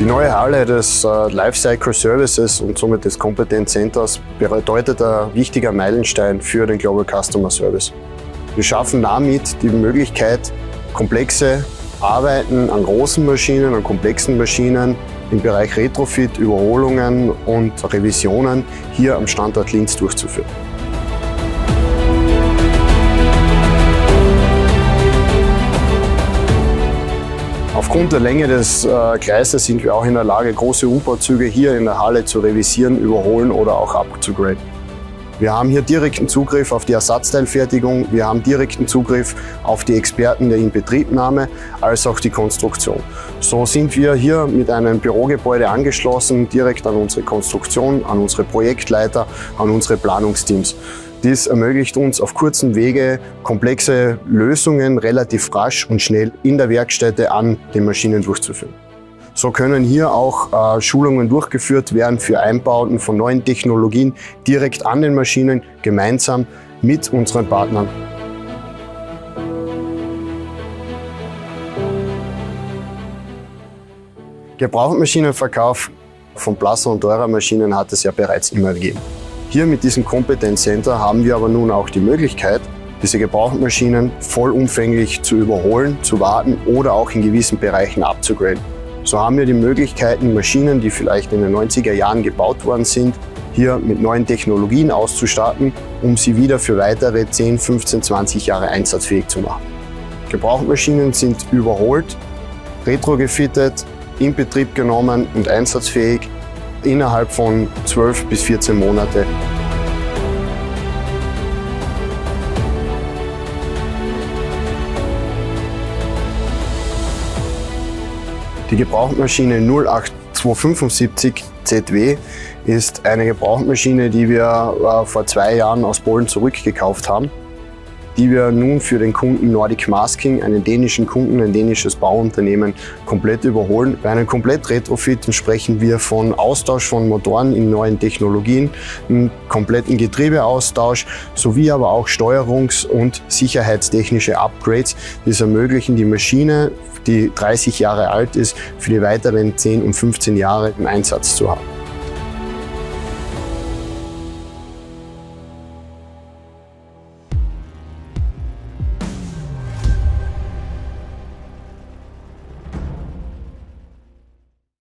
Die neue Halle des Lifecycle Services und somit des Competence Centers bedeutet ein wichtiger Meilenstein für den Global Customer Service. Wir schaffen damit die Möglichkeit, komplexe Arbeiten an großen Maschinen, an komplexen Maschinen im Bereich Retrofit, Überholungen und Revisionen hier am Standort Linz durchzuführen. Aufgrund der Länge des Gleises sind wir auch in der Lage, große U-Bahn-Züge hier in der Halle zu revisieren, überholen oder auch abzugraden. Wir haben hier direkten Zugriff auf die Ersatzteilfertigung, wir haben direkten Zugriff auf die Experten der Inbetriebnahme als auch die Konstruktion. So sind wir hier mit einem Bürogebäude angeschlossen, direkt an unsere Konstruktion, an unsere Projektleiter, an unsere Planungsteams. Dies ermöglicht uns auf kurzem Wege komplexe Lösungen relativ rasch und schnell in der Werkstätte an den Maschinen durchzuführen. So können hier auch Schulungen durchgeführt werden für Einbauten von neuen Technologien direkt an den Maschinen gemeinsam mit unseren Partnern. Gebrauchtmaschinenverkauf von Plasser und teurer Maschinen hat es ja bereits immer gegeben. Hier mit diesem Competence Center haben wir aber nun auch die Möglichkeit, diese Gebrauchtmaschinen vollumfänglich zu überholen, zu warten oder auch in gewissen Bereichen abzugraden. So haben wir die Möglichkeiten, Maschinen, die vielleicht in den 90er Jahren gebaut worden sind, hier mit neuen Technologien auszustatten, um sie wieder für weitere 10, 15, 20 Jahre einsatzfähig zu machen. Gebrauchtmaschinen sind überholt, retrogefittet, in Betrieb genommen und einsatzfähig innerhalb von 12 bis 14 Monate. Die Gebrauchtmaschine 08275 ZW ist eine Gebrauchtmaschine, die wir vor 2 Jahren aus Polen zurückgekauft haben, die wir nun für den Kunden Nordic Masking, einen dänischen Kunden, ein dänisches Bauunternehmen, komplett überholen. Bei einem Komplett-Retrofit sprechen wir von Austausch von Motoren in neuen Technologien, einem kompletten Getriebeaustausch sowie aber auch Steuerungs- und sicherheitstechnische Upgrades, die es ermöglichen, die Maschine, die 30 Jahre alt ist, für die weiteren 10 und 15 Jahre im Einsatz zu haben.